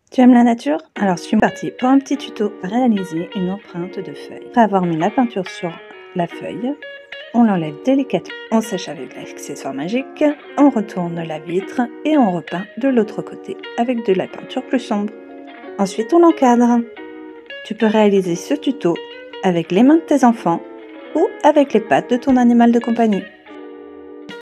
Tu aimes la nature? Alors suis parti pour un petit tuto réaliser une empreinte de feuille. Après avoir mis la peinture sur la feuille, on l'enlève délicatement, on sèche avec l'accessoire magique, on retourne la vitre et on repeint de l'autre côté avec de la peinture plus sombre. Ensuite on l'encadre. Tu peux réaliser ce tuto avec les mains de tes enfants ou avec les pattes de ton animal de compagnie.